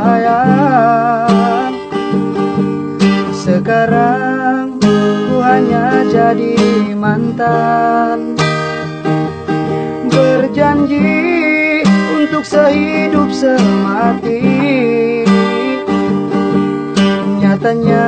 sayang. Sekarang ku hanya jadi mantan, berjanji untuk sehidup semati. Nyatanya